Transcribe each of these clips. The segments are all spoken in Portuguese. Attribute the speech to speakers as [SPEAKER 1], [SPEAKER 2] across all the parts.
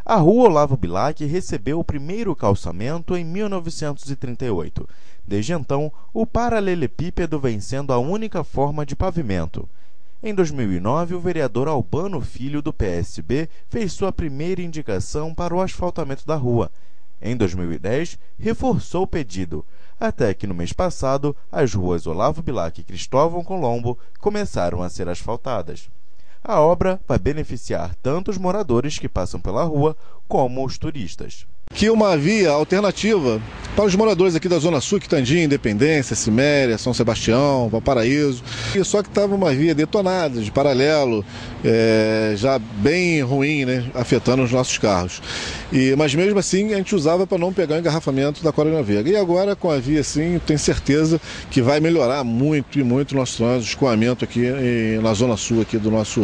[SPEAKER 1] A Rua Olavo Bilac recebeu o primeiro calçamento em 1938. Desde então, o paralelepípedo vem sendo a única forma de pavimento. Em 2009, o vereador Albano Filho, do PSB, fez sua primeira indicação para o asfaltamento da rua. Em 2010, reforçou o pedido, até que no mês passado, as ruas Olavo Bilac e Cristóvão Colombo começaram a ser asfaltadas. A obra vai beneficiar tanto os moradores que passam pela rua, como os turistas.
[SPEAKER 2] Que uma via alternativa para os moradores aqui da Zona Sul, Quitandinha, Independência, Ciméria, São Sebastião, Valparaíso. Só que estava uma via detonada, de paralelo, já bem ruim, né, afetando os nossos carros. Mas mesmo assim a gente usava para não pegar o engarrafamento da Coronel Veiga. E agora com a via assim, tenho certeza que vai melhorar muito e muito o nosso trânsito, o escoamento aqui na Zona Sul aqui da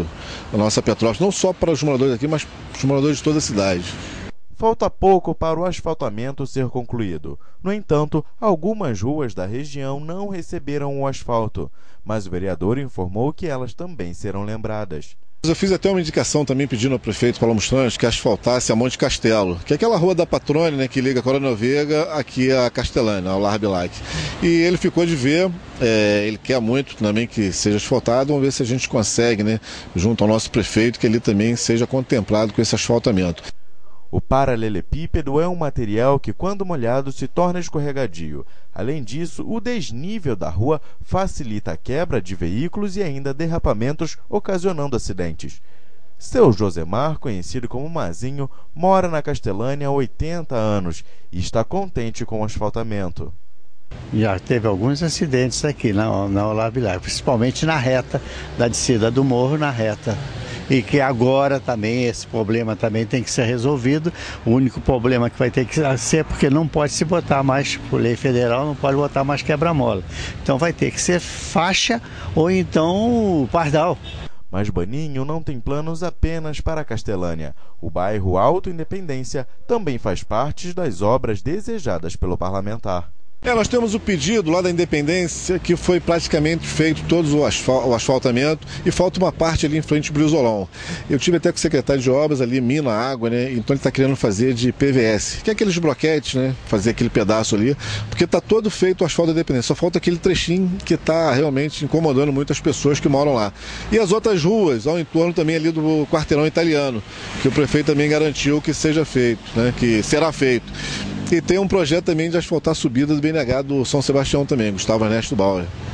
[SPEAKER 2] nossa Petrópolis. Não só para os moradores aqui, mas para os moradores de toda a cidade.
[SPEAKER 1] Falta pouco para o asfaltamento ser concluído. No entanto, algumas ruas da região não receberam o asfalto, mas o vereador informou que elas também serão lembradas.
[SPEAKER 2] Eu fiz até uma indicação também pedindo ao prefeito Paulo Mustrange que asfaltasse a Monte Castelo, que é aquela rua da Patrone, né, que liga a Coronel Veiga aqui a Castelânia, ao Olavo Bilac. E ele ficou de ver, ele quer muito também que seja asfaltado, vamos ver se a gente consegue, né, junto ao nosso prefeito, que ele também seja contemplado com esse asfaltamento.
[SPEAKER 1] O paralelepípedo é um material que, quando molhado, se torna escorregadio. Além disso, o desnível da rua facilita a quebra de veículos e ainda derrapamentos, ocasionando acidentes. Seu Josemar, conhecido como Mazinho, mora na Castelânia há 80 anos e está contente com o asfaltamento.
[SPEAKER 3] Já teve alguns acidentes aqui na Olavo Bilac, principalmente na reta da descida do morro, na reta. E que agora também esse problema também tem que ser resolvido. O único problema que vai ter que ser porque não pode se botar mais, por lei federal, não pode botar mais quebra-mola. Então vai ter que ser faixa ou então pardal.
[SPEAKER 1] Mas Baninho não tem planos apenas para a Castelânia. O bairro Alto Independência também faz parte das obras desejadas pelo parlamentar.
[SPEAKER 2] Nós temos o pedido lá da Independência que foi praticamente feito todo o asfaltamento e falta uma parte ali em frente ao Brisolão. Eu tive até com o secretário de obras ali, mina, água, né? Então ele está querendo fazer de PVS, que é aqueles bloquetes, né? Fazer aquele pedaço ali, porque está todo feito o asfalto da Independência. Só falta aquele trechinho que está realmente incomodando muitas pessoas que moram lá. E as outras ruas, ao entorno também ali do quarteirão italiano, que o prefeito também garantiu que seja feito, né? Que será feito. E tem um projeto também de asfaltar a subida do BNH do São Sebastião também, Gustavo Ernesto Bauer.